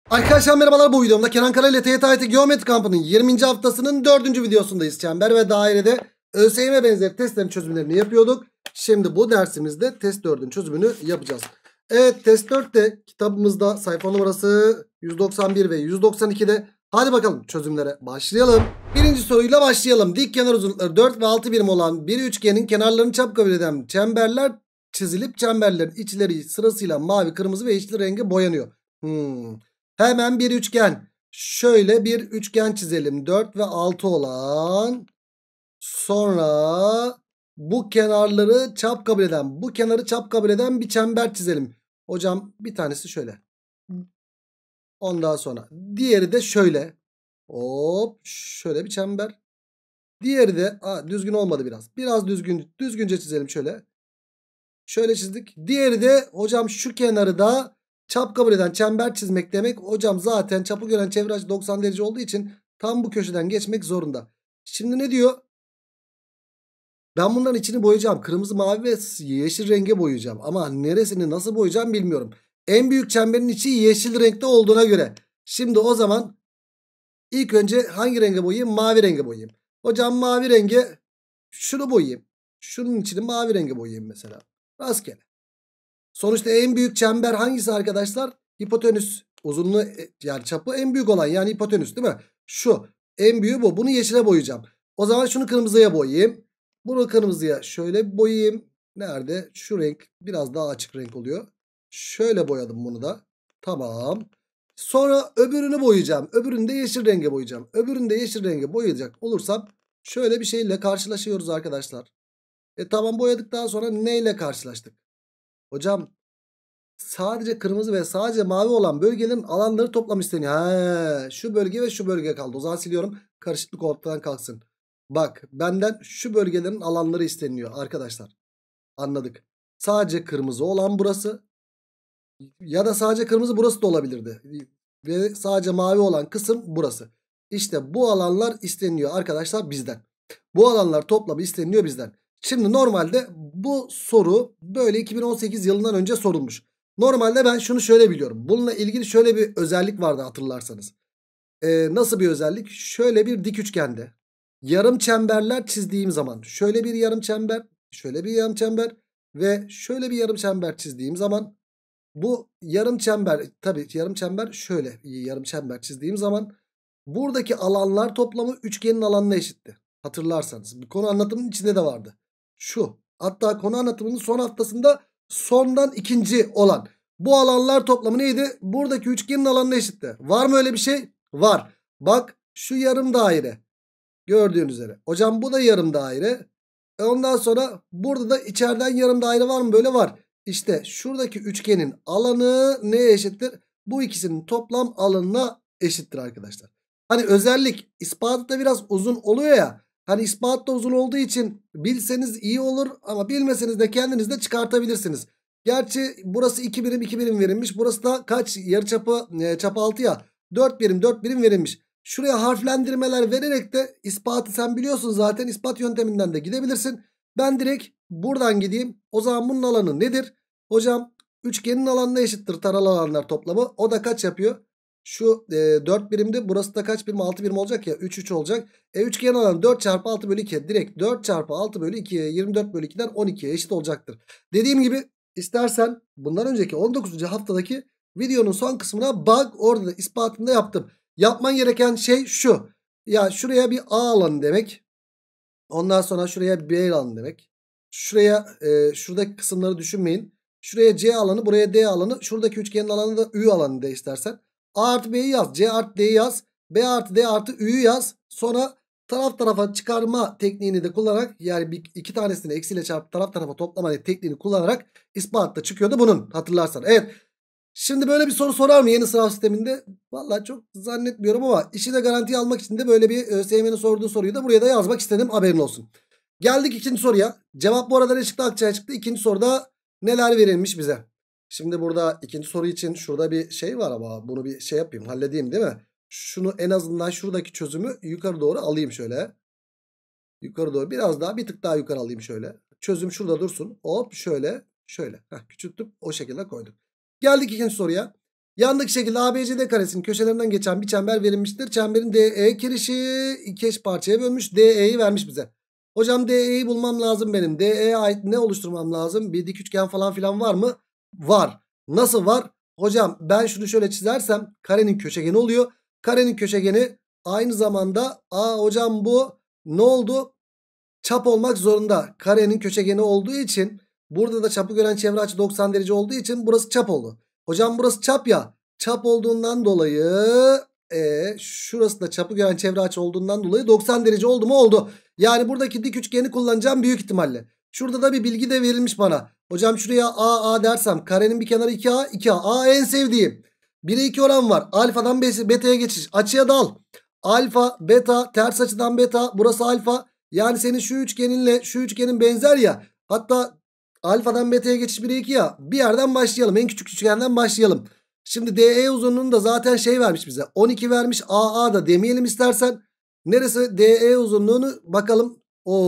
Arkadaşlar merhabalar, bu videomda Kenan Kara ile TYT Geometri Kampı'nın 20. haftasının 4. videosundayız. Çember ve dairede ÖSYM benzeri testlerin çözümlerini yapıyorduk. Şimdi bu dersimizde test 4'ün çözümünü yapacağız. Evet, test 4'te kitabımızda sayfa numarası 191 ve 192'de. Hadi bakalım çözümlere başlayalım. Birinci soruyla başlayalım. Dik kenar uzunlukları 4 ve 6 birim olan bir üçgenin kenarlarını çap kabul eden çemberler çizilip çemberlerin içleri sırasıyla mavi, kırmızı ve yeşil renge boyanıyor. Hemen bir üçgen. Şöyle bir üçgen çizelim. 4 ve 6 olan. Sonra bu kenarları çap kabul eden, bu kenarı çap kabul eden bir çember çizelim. Hocam bir tanesi şöyle. Ondan sonra diğeri de şöyle. Hop, şöyle bir çember. Diğeri de düzgün olmadı biraz. Biraz düzgünce çizelim şöyle. Şöyle çizdik. Diğeri de hocam şu kenarı da çap kabul eden çember çizmek demek. Hocam zaten çapı gören çevre açı 90 derece olduğu için tam bu köşeden geçmek zorunda. Şimdi ne diyor? Ben bunların içini boyayacağım. Kırmızı, mavi ve yeşil renge boyayacağım. Ama neresini nasıl boyayacağım bilmiyorum. En büyük çemberin içi yeşil renkte olduğuna göre. Şimdi o zaman ilk önce hangi renge boyayayım? Mavi renge boyayayım. Hocam mavi renge şunu boyayayım. Şunun içini mavi renge boyayayım mesela. Rastgele. Sonuçta en büyük çember hangisi arkadaşlar? Hipotenüs. Uzunluğu yani çapı en büyük olan, yani hipotenüs değil mi? Şu en büyüğü bu. Bunu yeşile boyayacağım. O zaman şunu kırmızıya boyayayım. Bunu kırmızıya şöyle boyayayım. Nerede? Şu renk biraz daha açık renk oluyor. Şöyle boyadım bunu da. Tamam. Sonra öbürünü boyayacağım. Öbürünü de yeşil renge boyayacağım. Öbürünü de yeşil renge boyayacak olursam şöyle bir şeyle karşılaşıyoruz arkadaşlar. Tamam, boyadıktan sonra neyle karşılaştık? Hocam sadece kırmızı ve sadece mavi olan bölgelerin alanları toplam isteniyor. Şu bölge ve şu bölge kaldı. O zaman siliyorum. Karışıklık ortadan kalksın. Bak, benden şu bölgelerin alanları isteniyor arkadaşlar. Anladık. Sadece kırmızı olan burası. Ya da sadece kırmızı burası da olabilirdi. Ve sadece mavi olan kısım burası. İşte bu alanlar isteniyor arkadaşlar bizden. Bu alanlar toplamı isteniyor bizden. Şimdi normalde bu soru böyle 2018 yılından önce sorulmuş. Normalde ben şunu şöyle biliyorum. Bununla ilgili şöyle bir özellik vardı hatırlarsanız. Nasıl bir özellik? Şöyle bir dik üçgende yarım çemberler çizdiğim zaman şöyle bir yarım çember, şöyle bir yarım çember ve şöyle bir yarım çember çizdiğim zaman bu yarım çember, tabii yarım çember, şöyle yarım çember çizdiğim zaman buradaki alanlar toplamı üçgenin alanına eşitti. Hatırlarsanız bu konu anlatımının içinde de vardı. Şu, hatta konu anlatımının son haftasında sondan ikinci olan bu alanlar toplamı neydi? Buradaki üçgenin alanına eşitti. Var mı öyle bir şey? Var. Bak, şu yarım daire. Gördüğünüz üzere. Hocam bu da yarım daire. Ondan sonra burada da içeriden yarım daire var mı? Böyle var. İşte şuradaki üçgenin alanı neye eşittir? Bu ikisinin toplam alanına eşittir arkadaşlar. Hani özellik ispatıda biraz uzun oluyor ya. Hani ispat da uzun olduğu için bilseniz iyi olur ama bilmeseniz de kendiniz de çıkartabilirsiniz. Gerçi burası 2 birim 2 birim verilmiş. Burası da kaç? Yarıçapı çapı 6 ya. 4 birim 4 birim verilmiş. Şuraya harflendirmeler vererek de ispatı sen biliyorsun zaten, ispat yönteminden de gidebilirsin. Ben direkt buradan gideyim. O zaman bunun alanı nedir? Hocam üçgenin alanına eşittir taralı alanlar toplamı. O da kaç yapıyor? Şu 4 birimdi. Burası da kaç birim? 6 birim olacak ya. 3 3 olacak. Üçgenin alanı 4 çarpı 6 bölü 2. Direkt 4 çarpı 6 bölü 2'ye 24 bölü 2'den 12'ye eşit olacaktır. Dediğim gibi istersen bundan önceki 19. haftadaki videonun son kısmına bak, orada da ispatını da yaptım. Yapman gereken şey şu. Ya şuraya bir A alanı demek. Ondan sonra şuraya B alanı demek. Şuraya şuradaki kısımları düşünmeyin. Şuraya C alanı, buraya D alanı. Şuradaki üçgenin alanı da Ü alanı de istersen. A artı B'yi yaz. C artı D'yi yaz. B artı D artı Ü'yü yaz. Sonra taraf tarafa çıkarma tekniğini de kullanarak, yani iki tanesini eksiyle çarpıp taraf tarafa toplama tekniğini kullanarak ispatta çıkıyordu bunun, hatırlarsan. Evet. Şimdi böyle bir soru sorar mı yeni sınav sisteminde? Vallahi çok zannetmiyorum ama işi de garantiye almak için de böyle bir ÖSYM'nin sorduğu soruyu da buraya da yazmak istedim, haberin olsun. Geldik ikinci soruya. Cevap bu arada ne çıktı? Akçaya çıktı. İkinci soruda neler verilmiş bize? Şimdi burada ikinci soru için şurada bir şey var ama bunu bir şey yapayım, halledeyim değil mi? Şunu en azından şuradaki çözümü yukarı doğru alayım şöyle. Yukarı doğru biraz daha, bir tık daha yukarı alayım şöyle. Çözüm şurada dursun. Hop şöyle şöyle. Küçülttüm, o şekilde koydum. Geldik ikinci soruya. Yandaki şekilde ABCD karesinin köşelerinden geçen bir çember verilmiştir. Çemberin DE kirişi iki eş parçaya bölmüş. DE'yi vermiş bize. Hocam DE'yi bulmam lazım benim. DE'ye ait ne oluşturmam lazım? Bir dik üçgen falan filan var mı? Var. Nasıl var? Hocam ben şunu şöyle çizersem karenin köşegeni oluyor. Karenin köşegeni aynı zamanda hocam bu ne oldu? Çap olmak zorunda. Karenin köşegeni olduğu için burada da çapı gören çevre açı 90 derece olduğu için burası çap oldu. Hocam burası çap ya. Çap olduğundan dolayı şurası da çapı gören çevre açı olduğundan dolayı 90 derece oldu mu? Oldu. Yani buradaki dik üçgeni kullanacağım büyük ihtimalle. Şurada da bir bilgi de verilmiş bana. Hocam şuraya A dersem karenin bir kenarı 2A 2A. A en sevdiğim. 1'e 2 oran var. Alfadan beta'ya geçiş. Açıya dal. Alfa beta ters açıdan beta. Burası alfa. Yani senin şu üçgeninle şu üçgenin benzer ya. Hatta alfadan beta'ya geçiş 1'e 2 ya. Bir yerden başlayalım. En küçük üçgenden başlayalım. Şimdi DE uzunluğunu da zaten şey vermiş bize. 12 vermiş. AA da demeyelim istersen. Neresi? DE uzunluğunu bakalım.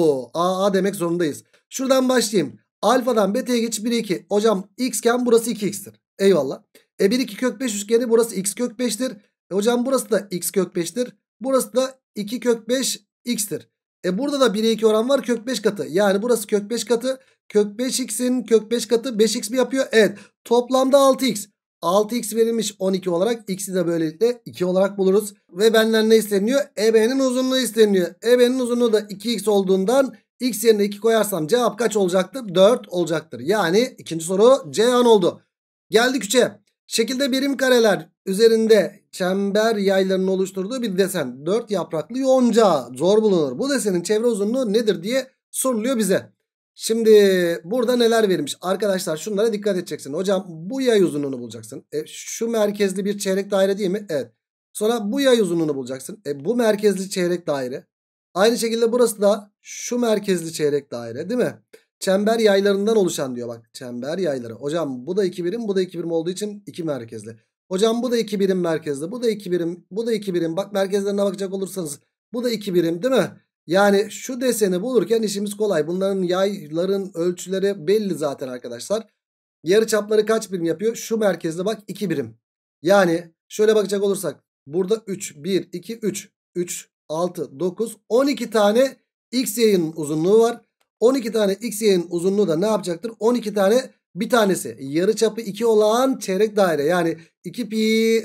AA demek zorundayız. Şuradan başlayayım. Alfadan beta'ya geçiş 1'e 2. Hocam x iken burası 2x'tir. Eyvallah. 1 2 kök 5 üçgeni burası x kök 5'tir. Hocam burası da x kök 5'tir. Burası da 2 kök 5 x'tir. Burada da 1'e 2 oran var kök 5 katı. Yani burası kök 5 katı. Kök 5x'in kök 5 katı 5x mi yapıyor? Evet. Toplamda 6x. 6x verilmiş 12 olarak. X'i de böylelikle 2 olarak buluruz. Ve benden ne isteniyor? EB'nin uzunluğu isteniyor. EB'nin uzunluğu da 2x olduğundan x yerine 2 koyarsam cevap kaç olacaktır? 4 olacaktır. Yani ikinci soru Ceyhan oldu. Geldik 3'e. Şekilde birim kareler üzerinde çember yaylarının oluşturduğu bir desen. 4 yapraklı yonca zor bulunur. Bu desenin çevre uzunluğu nedir diye soruluyor bize. Şimdi burada neler verilmiş? Arkadaşlar şunlara dikkat edeceksin. Hocam bu yay uzunluğunu bulacaksın. Şu merkezli bir çeyrek daire değil mi? Evet. Sonra bu yay uzunluğunu bulacaksın. Bu merkezli çeyrek daire. Aynı şekilde burası da şu merkezli çeyrek daire değil mi? Çember yaylarından oluşan diyor bak. Çember yayları. Hocam bu da 2 birim, bu da 2 birim olduğu için 2 merkezli. Hocam bu da 2 birim merkezli. Bu da 2 birim, bu da 2 birim. Bak merkezlerine bakacak olursanız bu da 2 birim değil mi? Yani şu deseni bulurken işimiz kolay. Bunların yayların ölçüleri belli zaten arkadaşlar. Yarıçapları kaç birim yapıyor? Şu merkezde bak 2 birim. Yani şöyle bakacak olursak burada 3, 1, 2, 3, 3, 6, 9, 12 tane x yayının uzunluğu var. 12 tane x yayının uzunluğu da ne yapacaktır? 12 tane bir tanesi yarıçapı 2 olan çeyrek daire. Yani 2 pi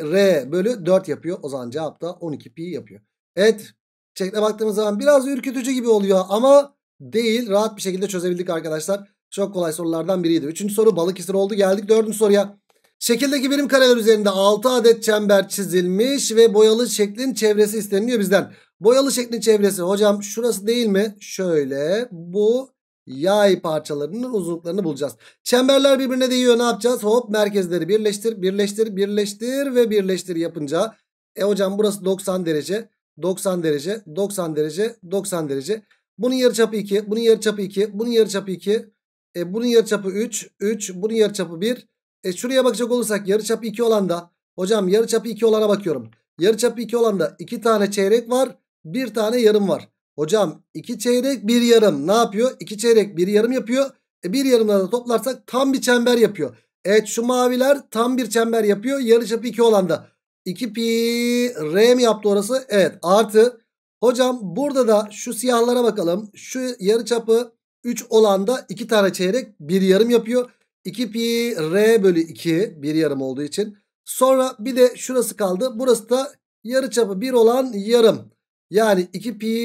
r bölü 4 yapıyor. O zaman cevap da 12 pi yapıyor. Evet. Şekle baktığımız zaman biraz ürkütücü gibi oluyor ama değil. Rahat bir şekilde çözebildik arkadaşlar. Çok kolay sorulardan biriydi. Üçüncü soru Balıkesir oldu. Geldik dördüncü soruya. Şekildeki birim kareler üzerinde 6 adet çember çizilmiş ve boyalı şeklin çevresi isteniyor bizden. Boyalı şeklin çevresi hocam şurası değil mi? Şöyle bu yay parçalarının uzunluklarını bulacağız. Çemberler birbirine değiyor, ne yapacağız? Hop merkezleri birleştir, birleştir, birleştir ve birleştir yapınca. Hocam burası 90 derece, 90 derece, 90 derece, 90 derece. Bunun yarıçapı 2, bunun yarıçapı 2, bunun yarıçapı 2. Bunun yarıçapı 3, 3, bunun yarıçapı 1. Şuraya bakacak olursak yarıçapı 2 olan da hocam yarıçapı 2 olana bakıyorum. Yarıçapı 2 olan da 2 tane çeyrek var, 1 tane yarım var. Hocam 2 çeyrek 1 yarım ne yapıyor? 2 çeyrek 1 yarım yapıyor. 1 yarımları da toplarsak tam bir çember yapıyor. Evet şu maviler tam bir çember yapıyor. Yarıçapı 2 olan da 2 pi r mi yaptı orası? Evet artı. Hocam burada da şu siyahlara bakalım. Şu yarıçapı 3 olan da 2 tane çeyrek 1 yarım yapıyor. 2 pi r bölü 2 1 yarım olduğu için. Sonra bir de şurası kaldı. Burası da yarıçapı 1 olan yarım. Yani 2 pi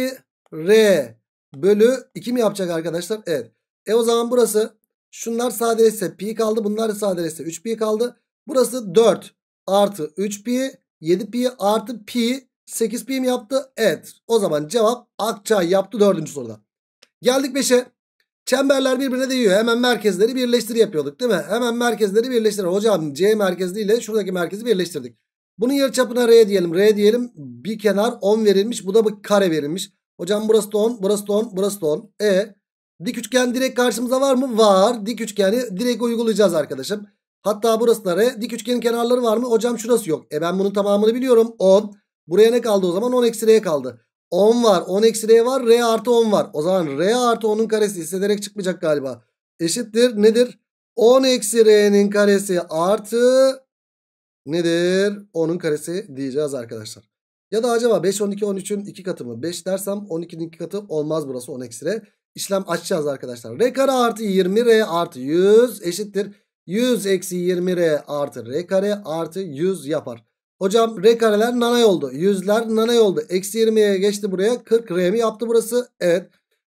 r bölü 2 mi yapacak arkadaşlar? Evet. O zaman burası şunlar sadeleşse pi kaldı. Bunlar sadeleşse 3 pi kaldı. Burası 4 artı 3 pi 7 pi artı pi 8 pi mi yaptı? Evet. O zaman cevap Akçay yaptı 4. soruda. Geldik 5'e. Çemberler birbirine değiyor. Hemen merkezleri birleştir yapıyorduk değil mi? Hemen merkezleri birleştir. Hocam C merkezli ile şuradaki merkezi birleştirdik. Bunun yarıçapına R diyelim. R diyelim. Bir kenar 10 verilmiş. Bu da bir kare verilmiş. Hocam burası da 10. Burası da 10. Burası da 10. Dik üçgen direkt karşımıza var mı? Var. Dik üçgeni direkt uygulayacağız arkadaşım. Hatta burası da R. Dik üçgenin kenarları var mı? Hocam şurası yok. Ben bunun tamamını biliyorum. 10. Buraya ne kaldı o zaman? 10 eksi R kaldı. 10 var. 10 eksi R var. R artı 10 var. O zaman R artı 10'un karesi hissederek çıkmayacak galiba. Eşittir nedir? 10 eksi R'nin karesi artı nedir? 10'un karesi diyeceğiz arkadaşlar. Ya da acaba 5, 12, 13'ün 2 katı mı? 5 dersem 12'nin 2 katı olmaz burası 10 eksi r. İşlem açacağız arkadaşlar. R kare artı 20r artı 100 eşittir. 100 eksi 20r artı r kare artı 100 yapar. Hocam r kareler nanay oldu. Yüzler nanay oldu. Eksi 20'ye geçti buraya. 40r mi yaptı burası? Evet.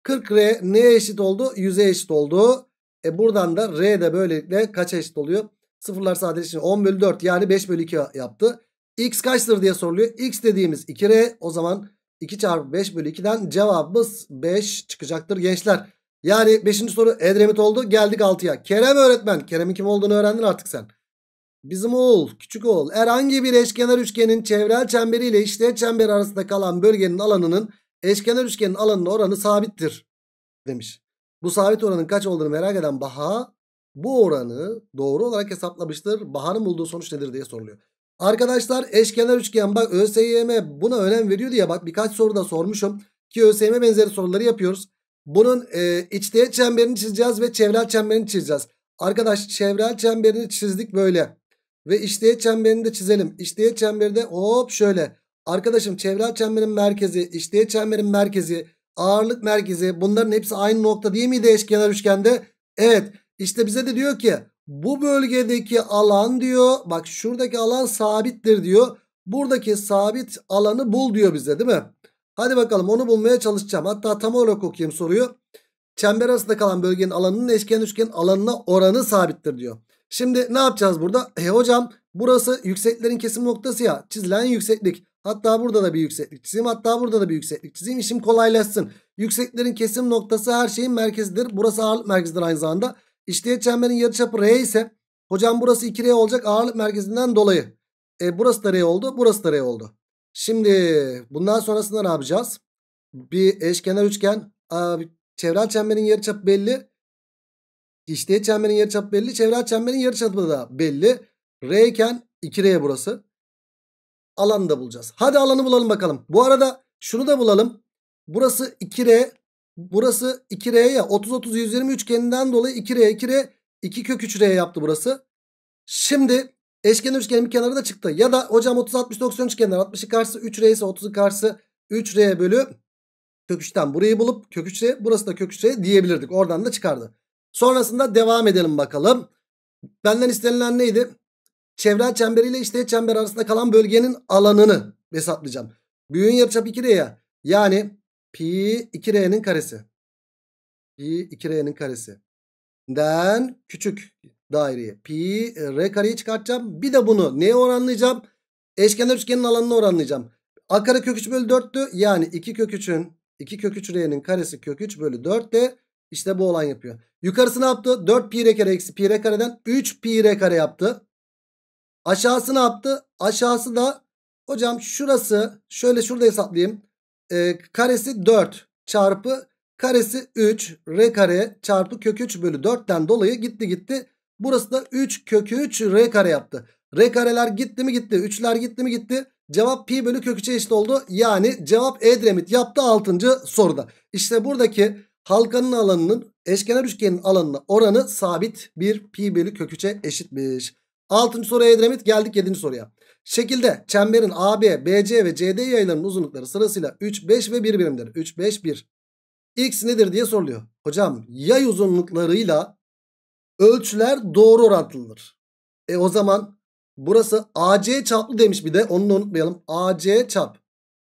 40r neye eşit oldu? 100'e eşit oldu. Buradan da r de böylelikle kaça eşit oluyor? Sıfırlar sadeleşince 10 bölü 4 yani 5 bölü 2 yaptı. X kaçtır diye soruluyor. X dediğimiz 2R, o zaman 2 çarpı 5 bölü 2'den cevabımız 5 çıkacaktır gençler. Yani 5. soru Edremit oldu. Geldik 6'ya. Kerem öğretmen. Kerem'in kim olduğunu öğrendin artık sen. Bizim oğul, küçük oğul. Herhangi bir eşkenar üçgenin çevrel çemberiyle eşdeğer çemberi arasında kalan bölgenin alanının eşkenar üçgenin alanına oranı sabittir demiş. Bu sabit oranın kaç olduğunu merak eden Baha bu oranı doğru olarak hesaplamıştır. Baha'nın bulduğu sonuç nedir diye soruluyor. Arkadaşlar eşkenar üçgen, bak ÖSYM buna önem veriyor diye bak birkaç soruda sormuşum. Ki ÖSYM benzeri soruları yapıyoruz. Bunun içteğet çemberini çizeceğiz ve çevrel çemberini çizeceğiz. Arkadaş çevrel çemberini çizdik böyle. Ve içteğet çemberini de çizelim. İçteğet çemberi de hop şöyle. Arkadaşım çevrel çemberin merkezi, içteğet çemberin merkezi, ağırlık merkezi, bunların hepsi aynı nokta değil miydi eşkenar üçgende? Evet. İşte bize de diyor ki bu bölgedeki alan diyor, bak şuradaki alan sabittir diyor. Buradaki sabit alanı bul diyor bize, değil mi? Hadi bakalım onu bulmaya çalışacağım. Hatta tam olarak okuyayım soruyu. Çember arasında kalan bölgenin alanının eşkenar üçgenin alanına oranı sabittir diyor. Şimdi ne yapacağız burada? Hocam burası yüksekliklerin kesim noktası ya. Çizilen yükseklik. Hatta burada da bir yükseklik çizeyim. Hatta burada da bir yükseklik çizeyim. İşim kolaylaşsın. Yüksekliklerin kesim noktası her şeyin merkezidir. Burası ağırlık merkezidir aynı zamanda. İşteğet çemberin yarıçapı R ise hocam burası 2R olacak ağırlık merkezinden dolayı. Burası da R oldu. Burası da R oldu. Şimdi bundan sonrasında ne yapacağız? Bir eşkenar üçgen. Çevrel çemberin yarıçapı belli. İşteğet çemberin yarıçapı belli. Çevrel çemberin yarıçapı da belli. R iken 2R burası. Alanı da bulacağız. Hadi alanı bulalım bakalım. Bu arada şunu da bulalım. Burası 2R. Burası 2R ya. 30-30-120 üçgeninden dolayı 2R 2R 2 kök 3R yaptı burası. Şimdi eşkenar üçgenin bir kenarı da çıktı. Ya da hocam 30-60-90 üçgenler 60'ı karşısı 3R ise 30'u karşısı 3R bölü kök 3'ten burayı bulup kök 3R, burası da kök 3R diyebilirdik. Oradan da çıkardı. Sonrasında devam edelim bakalım. Benden istenilen neydi? Çevrel çemberiyle içteğet çember arasında kalan bölgenin alanını hesaplayacağım. Büyüğün yarıçapı 2R ya. Yani pi 2R'nin karesi. Pi 2R'nin karesi. Den küçük daireye pi R kareyi çıkartacağım. Bir de bunu neye oranlayacağım? Eşkenar üçgenin alanını oranlayacağım. A kare kök 3 bölü 4'tü. Yani 2 kök 3'ün 2 kök 3 R'nin karesi kök 3 bölü 4 de işte bu olan yapıyor. Yukarısı ne yaptı? 4 pi R kare eksi pi R kareden 3 pi R kare yaptı. Aşağısı ne yaptı? Aşağısı da hocam şurası şöyle şurada hesaplayayım. Karesi 4 çarpı karesi 3 R kare çarpı kök 3 bölü 4'ten dolayı gitti. Burası da 3 kök 3 R kare yaptı. R kareler gitti mi gitti. 3'ler gitti mi gitti. Cevap pi bölü kök 3'e eşit oldu. Yani cevap Edremit yaptı 6. soruda. İşte buradaki halkanın alanının eşkenar üçgenin alanına oranı sabit bir pi bölü kök 3'e eşitmiş. 6. soruya Edremit, geldik 7. soruya. Şekilde çemberin AB, BC ve CD yaylarının uzunlukları sırasıyla 3, 5 ve 1 birimdir. 3, 5, 1. X nedir diye soruluyor. Hocam yay uzunluklarıyla ölçüler doğru orantılıdır. O zaman burası AC çaplı demiş, bir de onu da unutmayalım. AC çap.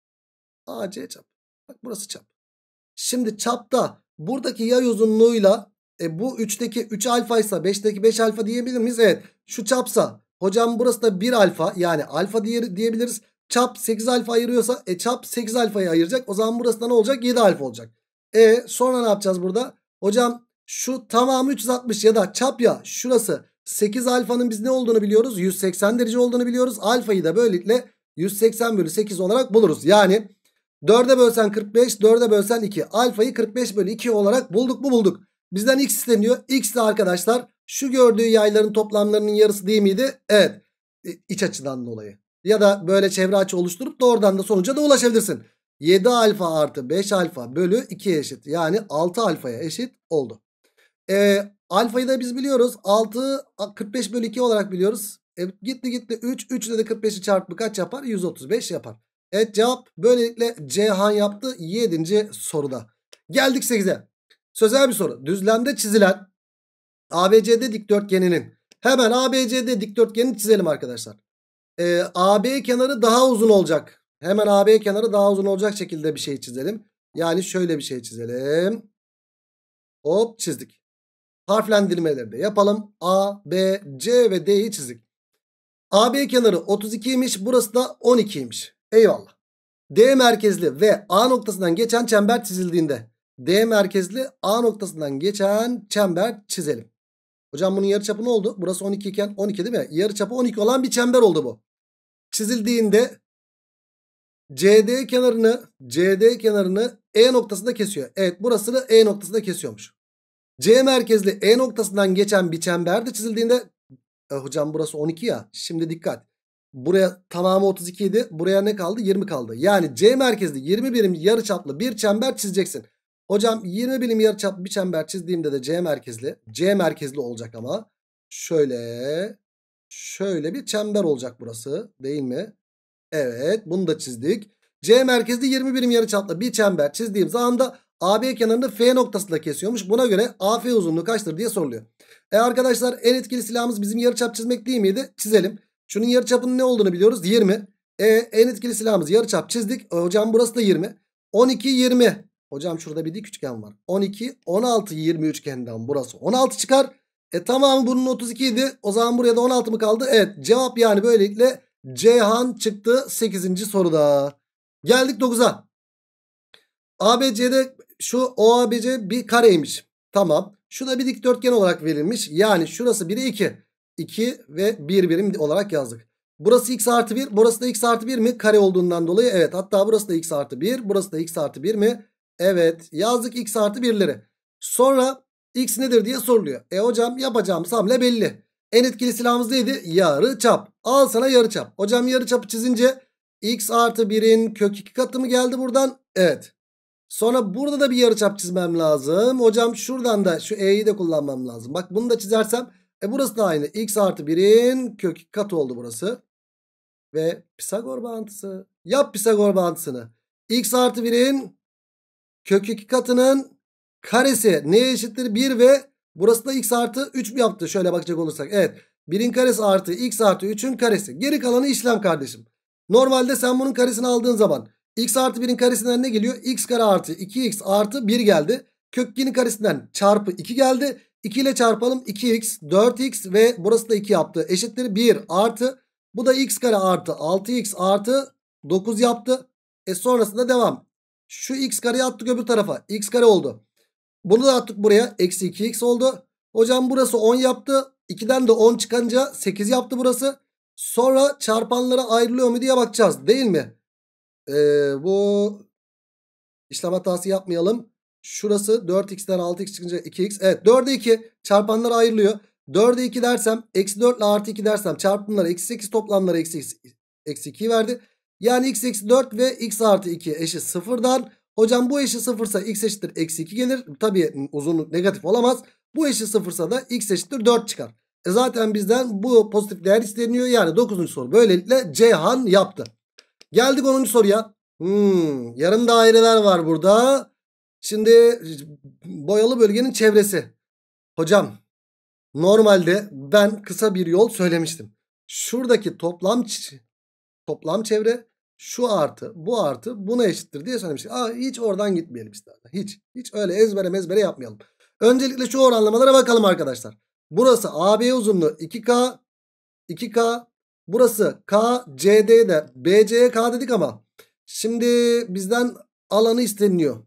AC çap. Bak burası çap. Şimdi çapta buradaki yay uzunluğuyla bu 3'teki 3 alfa ise 5'teki 5 alfa diyebilir miyiz? Evet. Şu çapsa hocam burası da 1 alfa, yani alfa diyebiliriz. Çap 8 alfa ayırıyorsa çap 8 alfayı ayıracak. O zaman burası da ne olacak? 7 alfa olacak. Sonra ne yapacağız burada? Hocam şu tamamı 360 ya da çap ya şurası 8 alfanın biz ne olduğunu biliyoruz? 180 derece olduğunu biliyoruz. Alfayı da böylelikle 180 bölü 8 olarak buluruz. Yani 4'e bölsen 45, 4'e bölsen 2. Alfayı 45 bölü 2 olarak bulduk mu? Bulduk. Bizden x isteniyor. X de arkadaşlar şu gördüğü yayların toplamlarının yarısı değil miydi? Evet. İç açıdan dolayı. Ya da böyle çevre açı oluşturup da oradan da sonuca da ulaşabilirsin. 7 alfa artı 5 alfa bölü 2'ye eşit. Yani 6 alfaya eşit oldu. Alfayı da biz biliyoruz. 6 45 bölü 2 olarak biliyoruz. Gitti gitti 3. 3 ile de 45'i çarpı kaç yapar? 135 yapar. Evet, cevap böylelikle Ceyhan yaptı 7. soruda. Geldik 8'e. Sözel bir soru. Düzlemde çizilen ABCD dikdörtgeninin, hemen ABCD dikdörtgenini çizelim arkadaşlar. AB kenarı daha uzun olacak. Hemen AB kenarı daha uzun olacak şekilde bir şey çizelim. Yani şöyle bir şey çizelim. Hop, çizdik. Harflendirmeleri de yapalım. A, B, C ve D'yi çizdik. AB kenarı 32'ymiş. Burası da 12'ymiş. Eyvallah. D merkezli ve A noktasından geçen çember çizildiğinde D merkezli A noktasından geçen çember çizelim. Hocam bunun yarıçapı ne oldu? Burası 12 iken 12 değil mi? Yarıçapı 12 olan bir çember oldu bu. Çizildiğinde CD kenarını E noktasında kesiyor. Evet, burasını E noktasında kesiyormuş. C merkezli E noktasından geçen bir çember de çizildiğinde hocam burası 12 ya. Şimdi dikkat. Buraya tamamı 32 idi. Buraya ne kaldı? 20 kaldı. Yani C merkezli 20 birim yarıçaplı bir çember çizeceksin. Hocam 20 birim yarıçaplı bir çember çizdiğimde de C merkezli olacak ama şöyle bir çember olacak burası, değil mi? Evet, bunu da çizdik. C merkezli 20 birim yarıçaplı bir çember çizdiğim zaman da AB kenarını F noktasıyla kesiyormuş. Buna göre AF uzunluğu kaçtır diye soruluyor. Arkadaşlar, en etkili silahımız bizim yarıçap çizmek değil miydi? Çizelim. Şunun yarıçapının ne olduğunu biliyoruz. 20. En etkili silahımız yarıçap çizdik. Hocam burası da 20. 12, 20. Hocam şurada bir dik üçgen var. 12, 16, 20 üçgeninden burası 16 çıkar. Tamam, bunun 32 idi. O zaman buraya da 16 mı kaldı? Evet, cevap yani böylelikle Ceyhan çıktı 8. soruda. Geldik 9'a. ABC'de şu OABC bir kareymiş. Tamam. Şu da bir dikdörtgen olarak verilmiş. Yani şurası 1'e 2. 2 ve 1 birim olarak yazdık. Burası x artı 1. Burası da x artı 1 mi? Kare olduğundan dolayı evet. Hatta burası da x artı 1. Burası da x artı 1 mi? Evet. Yazdık x artı 1'leri. Sonra x nedir diye soruluyor. Hocam yapacağımız hamle belli. En etkili silahımız neydi? Yarıçap. Al sana yarıçap. Hocam yarıçapı çizince x artı 1'in kök 2 katı mı geldi buradan? Evet. Sonra burada da bir yarıçap çizmem lazım. Hocam şuradan da şu E'yi de kullanmam lazım. Bak, bunu da çizersem burası da aynı. X artı 1'in kök 2 katı oldu burası. Ve Pisagor bağıntısı. Yap Pisagor bağıntısını. X artı 1'in kök 2 katının karesi neye eşittir? 1 ve burası da x artı 3 mü yaptı? Şöyle bakacak olursak. Evet. 1'in karesi artı x artı 3'ün karesi. Geri kalanı işlem kardeşim. Normalde sen bunun karesini aldığın zaman x artı 1'in karesinden ne geliyor? X kare artı 2x artı 1 geldi. Kök 2'nin karesinden çarpı 2 geldi. 2 ile çarpalım. 2x 4x ve burası da 2 yaptı. Eşittir 1 artı. Bu da x kare artı 6x artı 9 yaptı. Sonrasında devam. Şu x kareyi attık öbür tarafa. X kare oldu. Bunu da attık buraya. Eksi 2x oldu. Hocam burası 10 yaptı. 2'den de 10 çıkınca 8 yaptı burası. Sonra çarpanlara ayrılıyor mu diye bakacağız. Değil mi? Bu işlem hatası yapmayalım. Şurası 4x'ten 6x çıkınca 2x. Evet, 4'e 2 çarpanlara ayrılıyor. 4'e 2 dersem eksi 4 ile artı 2 dersem çarpımları eksi 8, toplamları eksi 2 verdi. Yani x eksi 4 ve x artı 2 eşit 0'dan. Hocam bu eşit 0 ise x eşittir eksi 2 gelir. Tabii uzunluk negatif olamaz. Bu eşit 0 ise da x eşittir 4 çıkar. Zaten bizden bu pozitif değer isteniyor. Yani 9. soru böylelikle Ceyhan yaptı. Geldik 10. soruya. Yarım daireler var burada. Şimdi boyalı bölgenin çevresi. Hocam normalde ben kısa bir yol söylemiştim. Şuradaki toplam çevre şu artı bu artı buna eşittir diye söylemiştim. Hiç oradan gitmeyelim istersen. Hiç öyle ezbere yapmayalım. Öncelikle şu oranlamalara bakalım arkadaşlar. Burası AB uzunluğu 2K. Burası K, CD'de BC'ye K dedik ama şimdi bizden alanı isteniyor.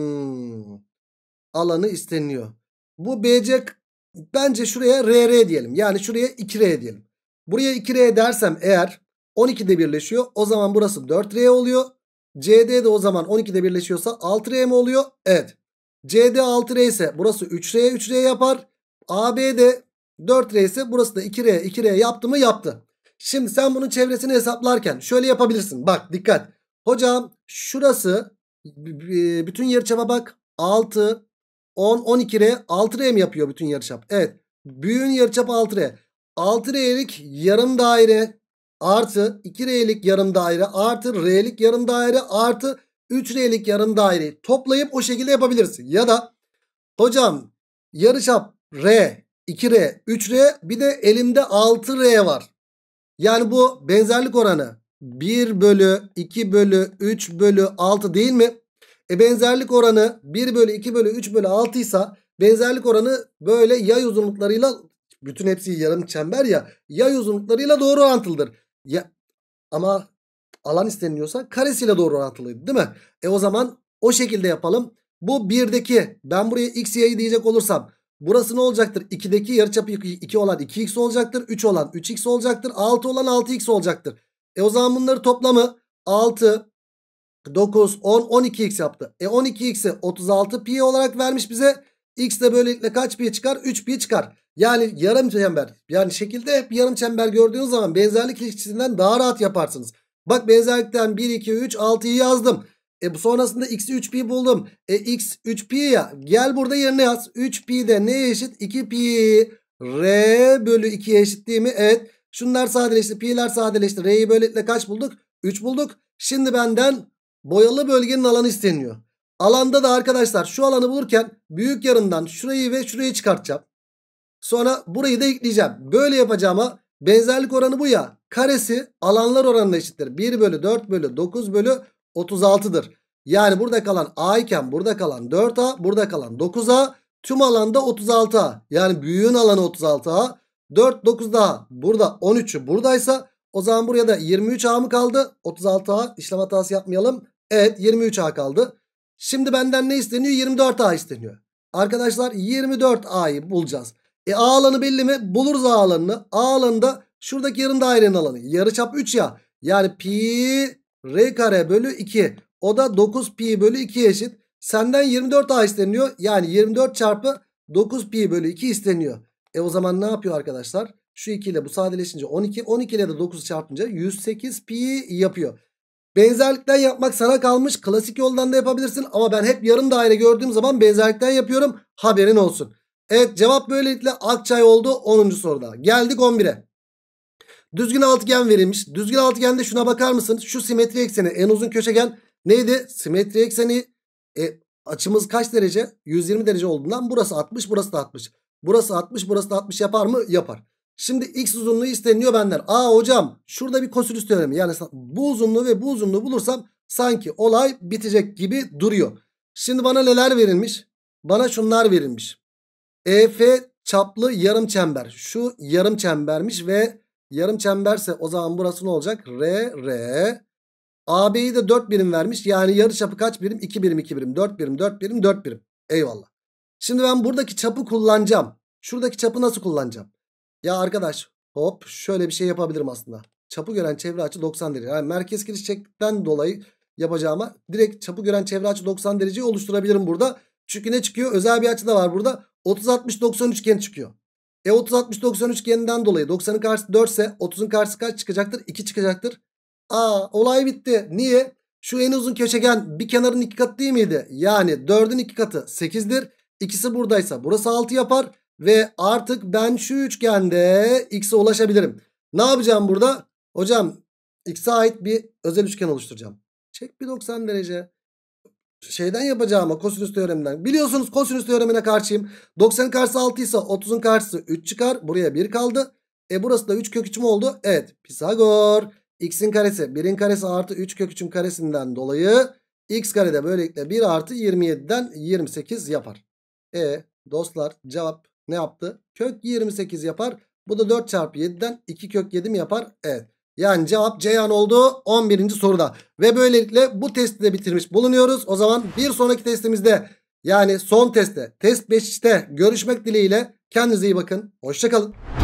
Alanı isteniyor. Bu BC, bence şuraya RR diyelim. Yani şuraya 2R diyelim. Buraya 2R dersem eğer 12'de birleşiyor. O zaman burası 4R oluyor. CD de o zaman 12'de birleşiyorsa 6R mi oluyor? Evet. CD 6R ise burası 3R yapar. AB de 4R ise burası da 2R yaptı mı? Yaptı. Şimdi sen bunun çevresini hesaplarken şöyle yapabilirsin. Bak dikkat. Hocam şurası bütün yarıçapa bak. 6, 10, 12R 6R mi yapıyor bütün yarıçap? Evet. Büyüğün yarıçapı 6R. 6R'lik yarım daire artı 2R'lik yarım daire artı R'lik yarım daire artı 3R'lik yarım daireyi toplayıp o şekilde yapabilirsin. Ya da hocam yarıçap R, 2R, 3R, bir de elimde 6R var. Yani bu benzerlik oranı 1 bölü 2 bölü 3 bölü 6 değil mi? Benzerlik oranı 1 bölü 2 bölü 3 bölü 6 ise benzerlik oranı böyle yay uzunluklarıyla, bütün hepsi yarım çember ya, yay uzunluklarıyla doğru orantılıdır. Ya, ama alan isteniliyorsa karesiyle doğru orantılıydı değil mi? O zaman o şekilde yapalım. Bu 1'deki, ben buraya x yayı diyecek olursam burası ne olacaktır? 2'deki yarıçapı 2 olan 2x olacaktır. 3 olan 3x olacaktır. 6 olan 6x olacaktır. O zaman bunları toplamı 6, 9, 10, 12x yaptı. 12x'i 36 pi olarak vermiş bize. X de böylelikle kaç pi çıkar? 3 pi çıkar. Yani yarım çember. Yani şekilde hep yarım çember gördüğünüz zaman benzerlik ilişkisinden daha rahat yaparsınız. Bak benzerlikten 1, 2, 3, 6'yı yazdım. Bu sonrasında x'i 3 pi buldum. X 3 pi ya. Gel burada yerine yaz. 3 pi de neye eşit? 2 pi. R bölü 2'ye eşit değil mi? Evet. Şunlar sadeleşti. Pi'ler sadeleşti. R'yi böylelikle kaç bulduk? 3 bulduk. Şimdi benden boyalı bölgenin alanı isteniyor. Alanda da arkadaşlar şu alanı bulurken büyük yarımdan şurayı ve şurayı çıkartacağım. Sonra burayı da ekleyeceğim. Böyle yapacağıma benzerlik oranı bu ya. Karesi alanlar oranına eşittir. 1 bölü 4 bölü 9 bölü 36'dır. Yani burada kalan A iken burada kalan 4A, burada kalan 9A, tüm alanda 36A. Yani büyüğün alanı 36A. 4 9 daha burada 13'ü buradaysa o zaman buraya da 23A mı kaldı? 36A, işlem hatası yapmayalım. Evet, 23A kaldı. Şimdi benden ne isteniyor? 24A isteniyor. Arkadaşlar 24A'yı bulacağız. A alanı belli mi? Buluruz A alanını. A alanında şuradaki yarım dairenin alanı. Yarıçap 3 ya. Yani pi r kare bölü 2. O da 9 pi bölü 2 eşit. Senden 24A isteniyor. Yani 24 çarpı 9 pi bölü 2 isteniyor. O zaman ne yapıyor arkadaşlar? Şu 2 ile bu sadeleşince 12. 12 ile de 9'u çarpınca 108 pi yapıyor. Benzerlikten yapmak sana kalmış. Klasik yoldan da yapabilirsin. Ama ben hep yarım daire gördüğüm zaman benzerlikten yapıyorum. Haberin olsun. Evet, cevap böylelikle Akçay oldu 10. soruda. Geldik 11'e. Düzgün altıgen verilmiş. Düzgün altıgende şuna bakar mısın? Şu simetri ekseni, en uzun köşegen neydi? Simetri ekseni açımız kaç derece? 120 derece olduğundan burası 60, burası da 60. Burası 60, burası da 60 yapar mı? Yapar. Şimdi x uzunluğu isteniyor benden. Hocam şurada bir kosinüs teoremi. Yani bu uzunluğu ve bu uzunluğu bulursam sanki olay bitecek gibi duruyor. Şimdi bana neler verilmiş? Bana şunlar verilmiş. EF çaplı yarım çember. Şu yarım çembermiş ve yarım çemberse o zaman burası ne olacak? R. AB'yi de 4 birim vermiş. Yani yarıçapı kaç birim? 2 birim, 2 birim, 4 birim, 4 birim, 4 birim. Eyvallah. Şimdi ben buradaki çapı kullanacağım. Şuradaki çapı nasıl kullanacağım? Ya arkadaş hop şöyle bir şey yapabilirim aslında. Çapı gören çevre açı 90 derece. Yani merkez giriş şeklinden dolayı yapacağıma direkt çapı gören çevre açı 90 dereceyi oluşturabilirim burada. Çünkü ne çıkıyor? Özel bir açı da var burada. 30-60-90 üçgen çıkıyor. 30-60-90 üçgeninden dolayı 90'ın karşısı 4 ise 30'un karşısı kaç çıkacaktır? 2 çıkacaktır. Olay bitti. Niye? Şu en uzun köşegen bir kenarın 2 katı değil miydi? Yani 4'ün 2 katı 8'dir. İkisi buradaysa burası 6 yapar. Ve artık ben şu üçgende x'e ulaşabilirim. Ne yapacağım burada? Hocam x'e ait bir özel üçgen oluşturacağım. Çek bir 90 derece. Şeyden yapacağım ama kosinüs teoreminden. Biliyorsunuz kosinüs teoremine karşıyım. 90'ın karşısı 6 ise 30'un karşısı 3 çıkar. Buraya 1 kaldı. Burası da 3 kök 3 mü oldu? Evet. Pisagor. X'in karesi 1'in karesi artı 3 kök 3'ün karesinden dolayı x karede böylelikle 1 artı 27'den 28 yapar. Dostlar cevap ne yaptı? Kök 28 yapar. Bu da 4 çarpı 7'den 2 kök 7 mi yapar? Evet. Yani cevap Ceyhan oldu 11. soruda. Ve böylelikle bu testi de bitirmiş bulunuyoruz. O zaman bir sonraki testimizde, yani son testte, test 5'te görüşmek dileğiyle. Kendinize iyi bakın. Hoşça kalın.